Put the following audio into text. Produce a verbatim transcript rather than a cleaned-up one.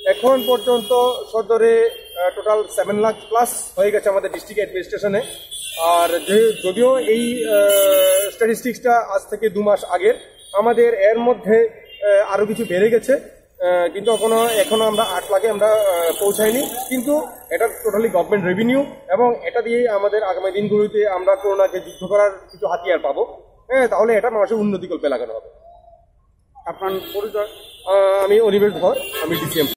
এখন পর্যন্ত সদরে টোটাল সেভেন লাখ প্লাস হয়ে গেছে আমাদের ডিস্ট্রিক্ট অ্যাডমিনিস্ট্রেশনে। আর যে যদিও এই স্ট্যাটিস্টিক্সটা আজ থেকে দু মাস আগের, আমাদের এর মধ্যে আরও কিছু বেড়ে গেছে, কিন্তু এখনো এখনো আমরা আট লাখে আমরা পৌঁছাইনি। কিন্তু এটা টোটালি গভর্নমেন্ট রেভিনিউ এবং এটা দিয়েই আমাদের আগামী দিনগুলোতে আমরা করোনাকে যুদ্ধ করার কিছু হাতিয়ার পাবো। হ্যাঁ, তাহলে এটা মানুষের উন্নতি কল্পে লাগানো হবে। আপনার পরিচয়? আমি অনিমেষ ধর, আমি ডিসিএম।